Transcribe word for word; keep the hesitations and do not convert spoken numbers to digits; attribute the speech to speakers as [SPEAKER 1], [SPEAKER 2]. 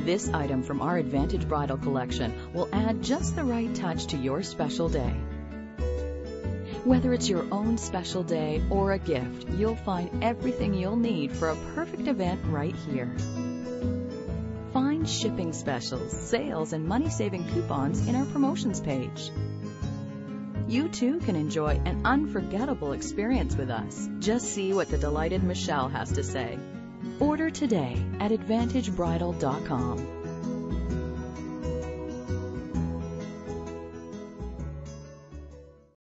[SPEAKER 1] This item from our Advantage Bridal collection will add just the right touch to your special day. Whether it's your own special day or a gift, you'll find everything you'll need for a perfect event right here. Find shipping specials, sales, and money-saving coupons in our promotions page. You too can enjoy an unforgettable experience with us. Just see what the delighted Michelle has to say. Order today at advantage bridal dot com.